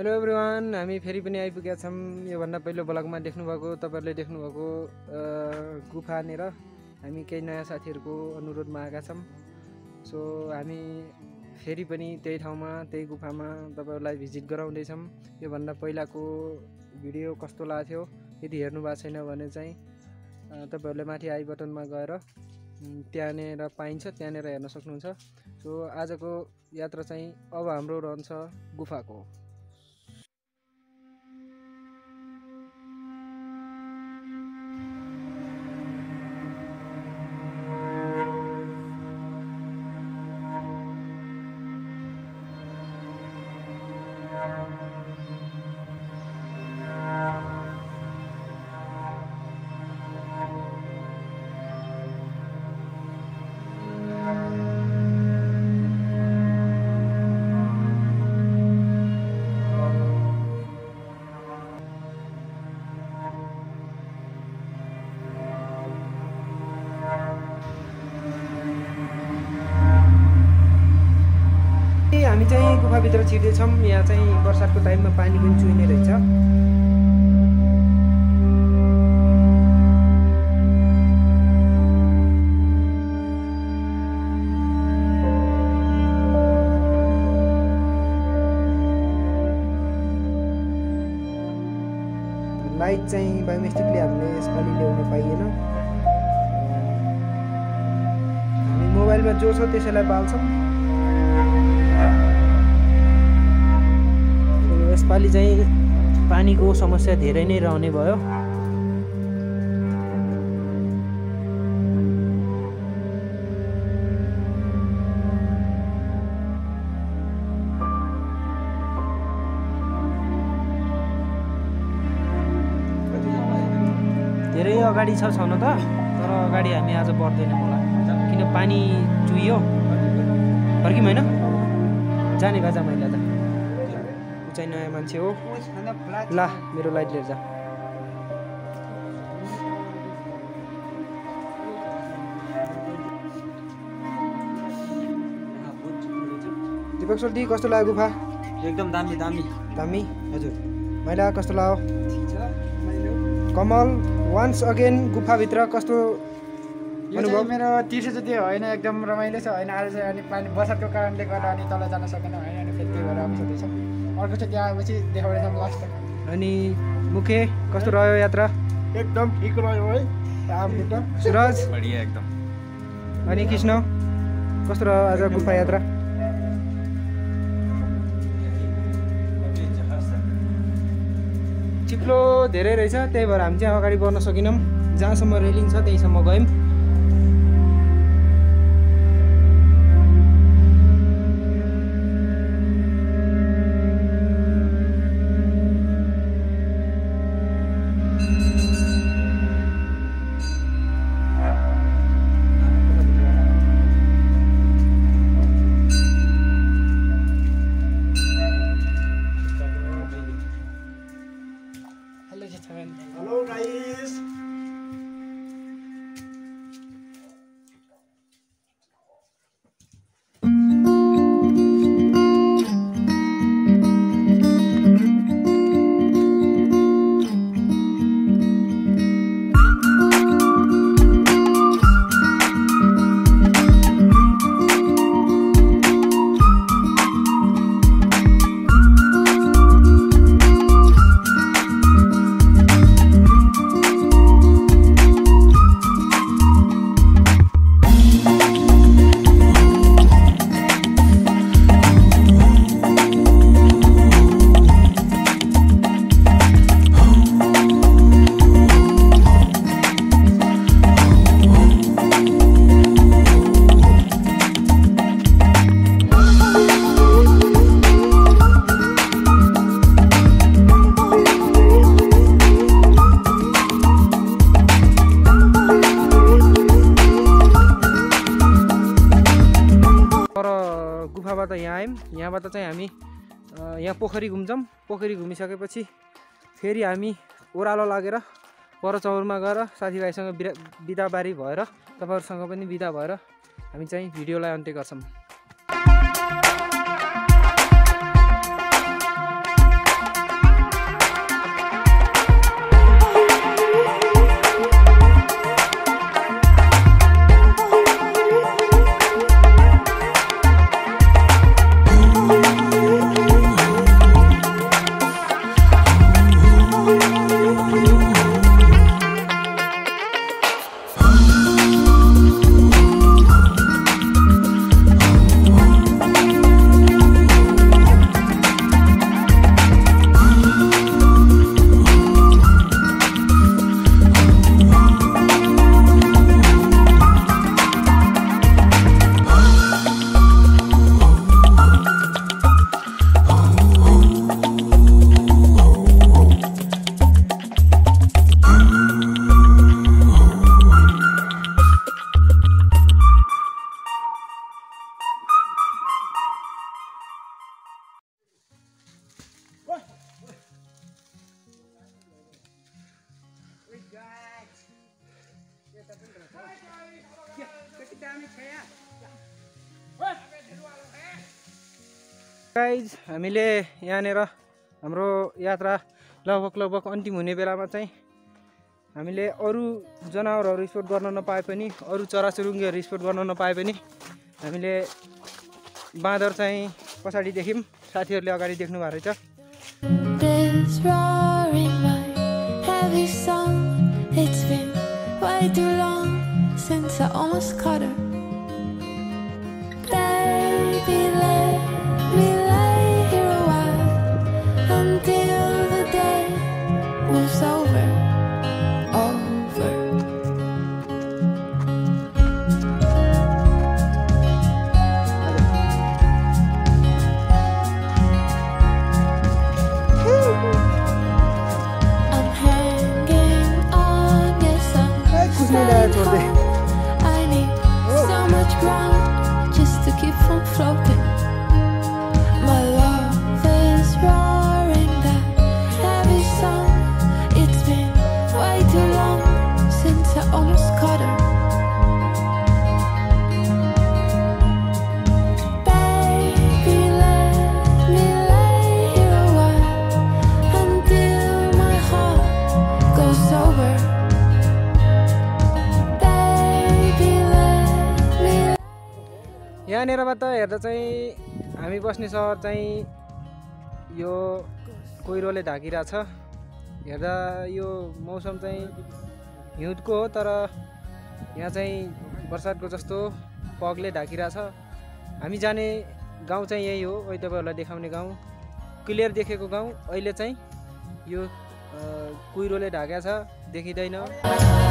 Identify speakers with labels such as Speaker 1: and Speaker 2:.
Speaker 1: Hello everyone, हामी फेरि पनि आइपुगेका छौँ। योभन्दा पहिलो ब्लगमा देख्नुभएको तपाईहरुले देख्नुभएको गुफानेर हामी केही नयाँ साथीहरुको अनुरोधमा आएका छौँ। सो हामी फेरि पनि त्यही ठाउँमा त्यही गुफामा तपाईहरुलाई भिजिट गराउँदै छौँ। योभन्दा पहिलाको भिडियो कस्तो लाग्थ्यो यदि हेर्नु भएको छैन भने चाहिँ तपाईहरुले माथि आई बटनमा गएर त्यहाँनेर पाइन्छ, त्यहाँनेर हेर्न सक्नुहुन्छ। सो आजको यात्रा चाहिँ अब हाम्रो रहन्छ गुफाको। हामी चाहिँ गुफाभित्र छिर्दैछौँ। यहाँ चाहिँ बर्सातको टाइममा पानी पनि चुइने रहेछ। लाइट चाहिँ बायोमेस्टिकली हामीले यसपालि ल्याउन पाइएन। हामी मोबाइलमा जो छ त्यसैलाई बाल्छौँ। यसपालि चाहिँ पानीको समस्या धेरै नै रहने भयो। धेरै अगाडि छ छन त, तर अगाडि हामी आज बढ्दैनौँ होला किन पानी चुइयो। फर्किम होइन जाने बाजा मैले आज चाहिँ नयाँ मान्छे हो। ला मेरो लाइट लिएर जा। दीपक सोल्टी कस्तो लाग्यो गुफा?
Speaker 2: एकदम दामी दामी
Speaker 1: दामी
Speaker 2: हजुर।
Speaker 1: मैला कस्तो लाग्यो? कमल वान्स अगेन गुफाभित्र कस्तो
Speaker 3: अनुभव? मेरो तिर्सो जति होइन, एकदम रमाइलो छ होइन। आज चाहिँ अनि पानी बर्सातको कारणले गर्दा अनि तल जान सकेन होइन, अनि फेरि त्यही भएर आउँदैछौँ। अर्को चाहिँ त्यहाँ आएपछि देखाउनेछौँ लास्ट।
Speaker 1: अनि मुखे कस्तो रह्यो यात्रा?
Speaker 3: एकदम ठिक रह्यो है, राम्रो।
Speaker 1: सुरज
Speaker 2: बढिया एकदम।
Speaker 1: अनि कृष्ण कस्तो रह्यो आज गुफा यात्रा? चिप्लो धेरै रहेछ, त्यही भएर हामी चाहिँ अगाडि बढ्न सकेनौँ। जहाँसम्म रेलिङ छ त्यहीसम्म गयौँ।
Speaker 3: Hello guys.
Speaker 1: गुफाबाट यहाँ आयौँ। यहाँबाट चाहिँ हामी यहाँ पोखरी घुम्छौँ। पोखरी घुमिसकेपछि फेरि हामी ओह्रालो लागेर पर चौरमा गएर साथीभाइसँग बिदाबारी भएर तपाईहरुसँग पनि बिदा भएर हामी चाहिँ भिडियोलाई अन्त्य गर्छौँ। गाइज हामीले यहाँनिर हाम्रो यात्रा लगभग अन्तिम हुने बेलामा चाहिँ हामीले अरू जनावरहरू स्पोट गर्न नपाए पनि अरू चराचुरुङ्गीहरू स्पोट गर्न नपाए पनि हामीले बाँदर चाहिँ पछाडि देख्यौँ साथीहरूले अगाडि देख्नु भएको रहेछ यहाँनिरबाट हेर्दा चाहिँ हामी बस्ने सहर चाहिँ यो कुहिरोले ढाकिरहेछ हेर्दा यो मौसम चाहिँ हिउँदको हो तर यहाँ चाहिँ बर्सातको जस्तो फगले ढाकिरहेछ हामी जाने गाउँ चाहिँ यही हो अहिले तपाईँहरूलाई देखाउने गाउँ क्लियर देखेको गाउँ अहिले चाहिँ यो कुहिरोले ढाकेको छ देखिँदैन